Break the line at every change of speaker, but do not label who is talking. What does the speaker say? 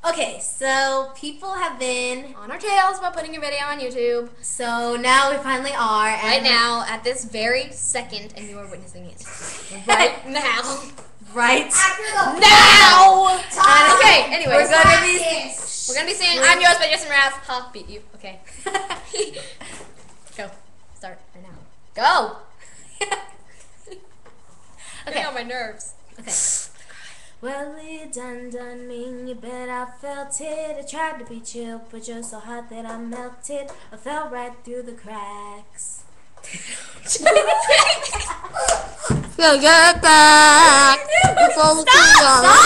Okay, so people have been
on our tails about putting a video on YouTube.
So now we finally are. And
right now, at this very second, and you are witnessing it. Right now.
Right
now! Okay, anyways.
We're gonna be
saying, I'm yours by Justin Rath. Ha, beat you. Okay. Go. Start right now. Go!
Okay.
On my nerves.
Okay. Well, you done me, you bet I felt it. I tried to be chill, but you're so hot that I melted. I fell right through the cracks.
Get back!
Stop!